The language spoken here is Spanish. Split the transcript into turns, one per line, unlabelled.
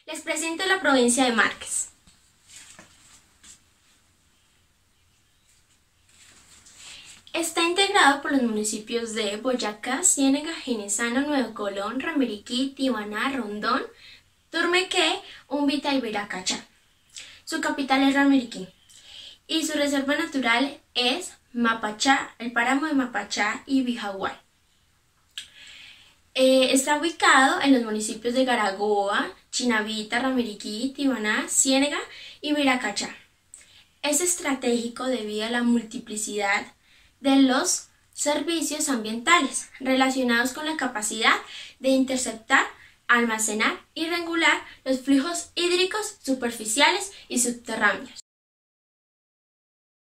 Les presento la provincia de Márquez. Está integrado por los municipios de Boyacá, Ciénega, Genesano, Nuevo Colón, Ramiriquí, Tibaná, Rondón, Turmequé, Umbita y Viracachá. Su capital es Ramiriquí y su reserva natural es Mapachá, el páramo de Mapachá y Bijagual. Está ubicado en los municipios de Garagoa, Chinavita, Ramiriquí, Tibaná, Ciénega y Viracachá. Es estratégico debido a la multiplicidad de los servicios ambientales relacionados con la capacidad de interceptar, almacenar y regular los flujos hídricos superficiales y subterráneos.